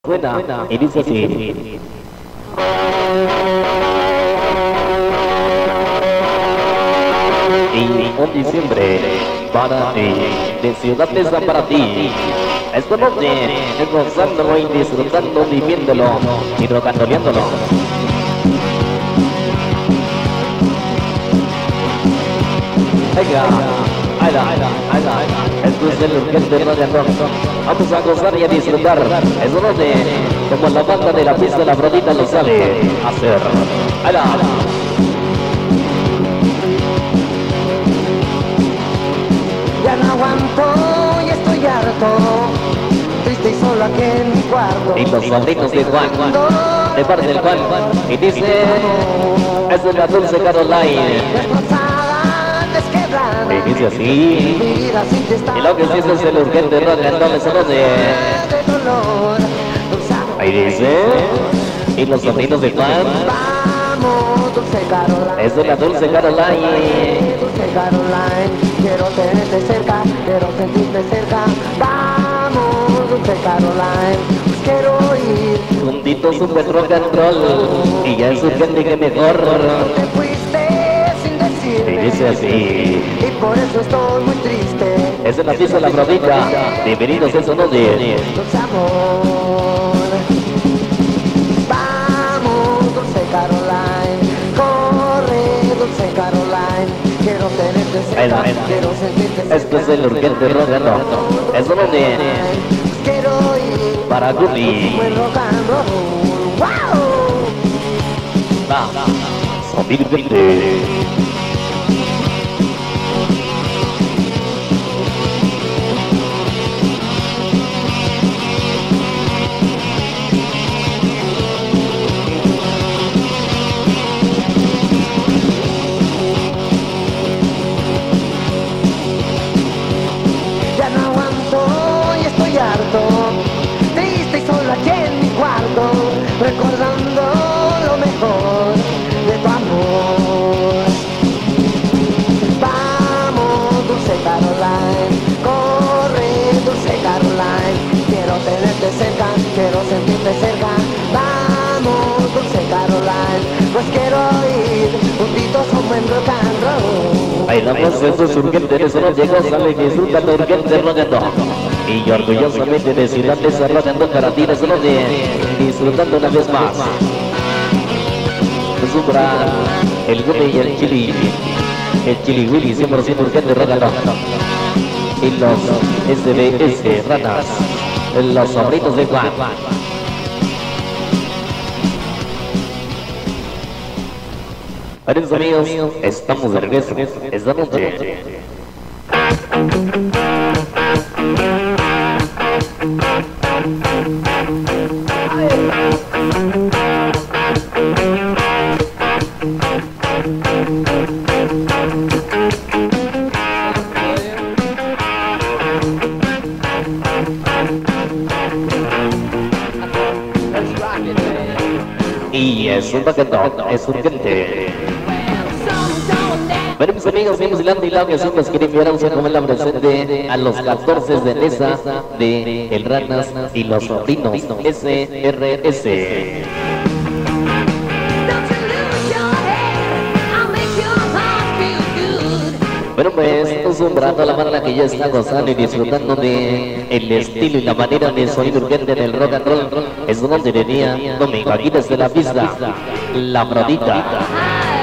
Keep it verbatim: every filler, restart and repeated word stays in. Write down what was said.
Buena, y dice así. Y un diciembre para ti, de Ciudad Neza para ti. Esta noche, gozándolo y disfrutando, viviéndolo y rocandoleándolo. Venga, ahí va, ahí va. Esto es el urgente radiador. Vamos a gozar y a disfrutar. Esta noche, como la banda de la pista, la brodita lo sabe hacer. Ahí va. Ya no aguanto y estoy harto, triste y solo aquí en mi cuarto. Y los sobrinos de Juan, de parte del Juan, y dice, esa es la dulce Caroline. Y dice así, y lo que dice es el urgente rock and roll, eso de... Ahí dice, y los sobrinos de Juan, esa es la dulce Caroline. Dulce Caroline, quiero tenerte cerca, quiero sentirte cerca. Vamos, Dulce Caroline, pues quiero ir juntitos super rock and roll, y ya es urgente que mejor. Te fuiste sin decirme, y dice así, y por eso estoy muy triste. Esa es la pieza de la brodita. Bienvenidos a Sonos de Dulce amor, vamos, Dulce Caroline, corre, Dulce Caroline, quiero tenerte cerca, quiero sentirte cerca. Esto es el urgente rock and roll. Es Sonos de quiero ir para Gumi. buen rock and roll. ¡Wow! Va, Sonido urgente. Ya no aguanto y estoy harto, triste y solo aquí en mi cuarto, recordando lo mejor de tu amor. Vamos, Dulce Caroline, corre, Dulce Caroline, quiero tenerte cerca, quiero sentirte cerca. Vamos, Dulce Caroline, pues quiero ir juntitos a un buen rock and roll. Bailamos, eso es urgente, eso no llega, sale y disfruta lo urgente rock and roll. Y yo orgullosamente de Ciudad Neza rock and roll para ti, eso no de disfrutando una vez más. Supra el Gumi y el Chili, el Chili Willy, cien por ciento urgente rock and roll. Y los S B S ranas, los sobrinos de Juan. Varios amigos, estamos de regreso esta noche. Y es un paquetón, es urgente. Bueno, mis amigos, vimos hilando y hilando, que son los que enviaron a comer la presente a los catorce de Neza de El Ranas y los sobrinos S R S. Bueno, pues, acostumbrando a la banda que ya está gozando y disfrutando de el estilo y la manera de sonido urgente del rock and roll. Es donde venía Domingo, aquí desde la pista, la brodita.